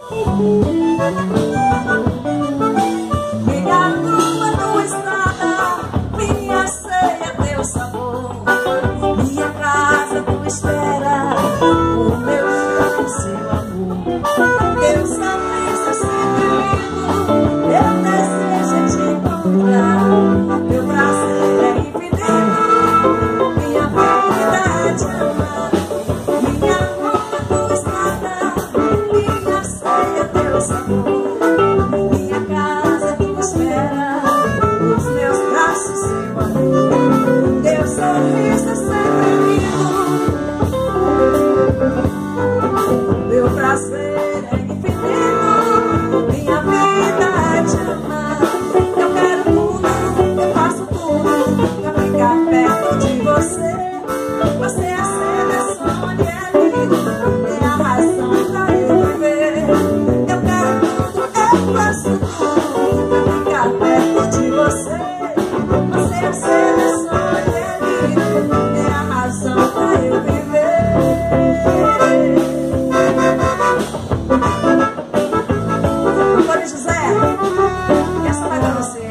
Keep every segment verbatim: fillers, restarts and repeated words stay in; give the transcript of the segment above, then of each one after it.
Minha lua, tua estrada, minha ceia, teu sabor, minha casa, tua espera, o meu chão, seu amor. Teus caminhos é sempre lindo, eu desejo te encontrar. Meu prazer é infinito, minha vida é te amar. Minha lua, tua estrada, minha ceia, teu sabor, minha casa, tua espera, os meus braços, seu amor. Teu sorriso é sempre lindo, meu prazer é infinito, minha vida é te amar. Eu quero tudo, eu faço tudo pra ficar perto de você. Você é a seleção de vida, é a razão pra eu viver. Eu quero tudo, eu faço tudo pra ficar perto de você. Você é a seleção de vida, é a razão pra eu viver. Antônio José, essa vai pra você.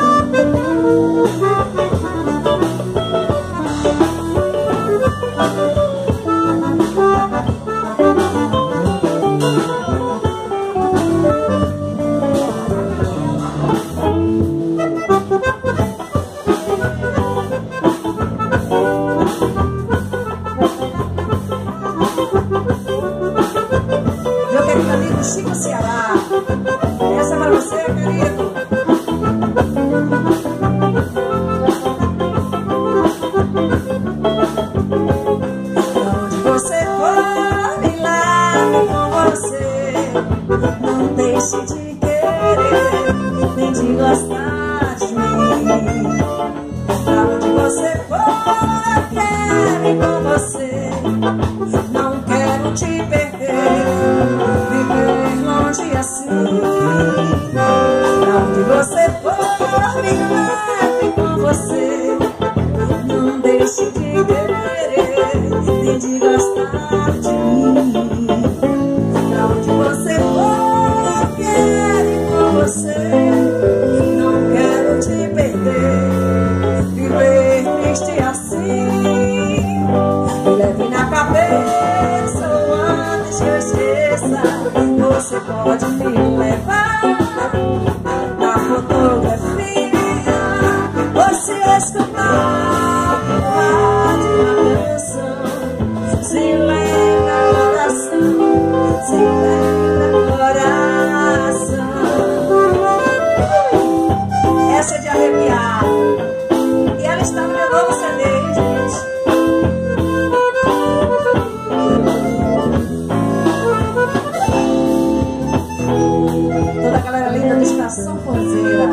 Meu querido amigo Chico Ceará, essa é pra você, querido. Pra onde você for, me leve com você. Não deixe de querer, nem de gostar de mim. Pra onde você for, eu quero ir com você. Não quero te perder, viver longe assim. Pra onde você for, me leve com você. Não deixe de querer, nem de gostar de mim. Pra onde você for, eu quero ir com você. Não quero te perder, viver triste assim. Me leve na cabeça, ou antes que eu esqueça. Você pode me levar na fotografia, ou se escutar o rádio uma canção. Se lembra coração, se lembra coração. Essa é de arrepiar. E ela está no meu novo C D, hein, gente? Toda a galera linda da Estação Forzeira.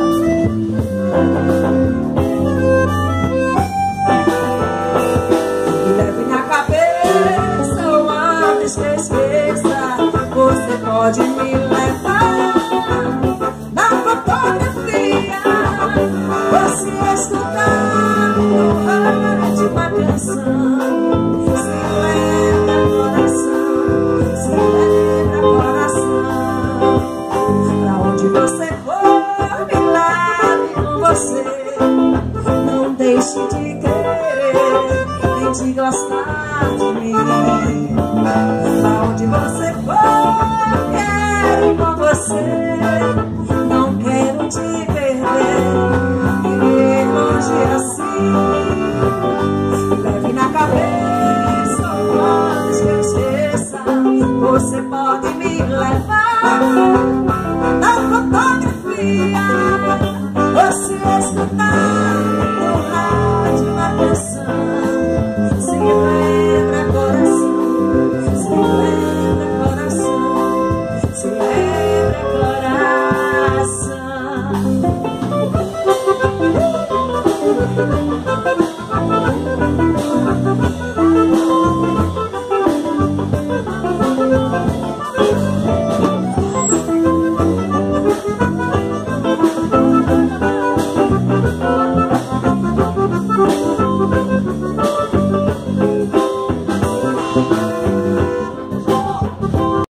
Me leve na cabeça, ou antes que eu esqueça. Você pode me levar na fotografia, ou se escutar no rádio uma canção. Se lembra coração, se lembra coração. Pra onde você for, me leve com você. Não deixe de querer, nem de gostar de mim. Pra onde você for, eu quero ir com você. Não quero te perder, viver longe assim. Leve na cabeça, antes que eu esqueça. Você pode me levar na fotografia, ou se escutar